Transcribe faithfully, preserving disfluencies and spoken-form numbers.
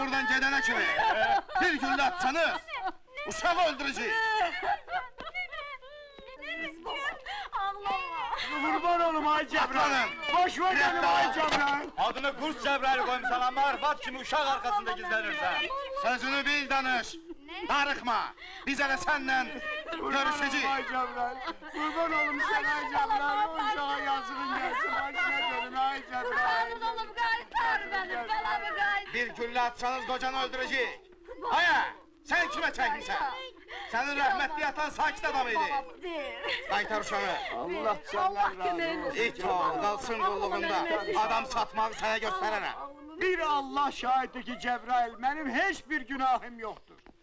buradan gedene kimi. Bir güllə atsanız, uşağı öldürəcək. Ağlama! Kurban olum ay Cebrail! Boş ver beni ay Cebrail! Adını Kurs Cebrail koymuşsan ama arfat kimi uşaq arkasında gizlenirsen. Sözünü bil danış. Darıxma. Biz hele seninle görüşeceğiz. Ay Cebrail! Kurban olum sana ay Cebrail! O uşağa yazığın gelsin, başına dönün ay Cebrail! Kurbanın olup gaytar benim, belamı gaytar! Bir güllə atsanız kocanı öldürəcək. Aya, sen kime çəkirsən? Senin rəhmətli yatan sakit adam idi. Qaytar uşağı. Allah senden razı olsun! İt oğul, qalsın qulluğunda. Adam satmağı sənə göstərərəm. Bir Allah şahitdir ki Cebrail, benim hiçbir günahım yoktur.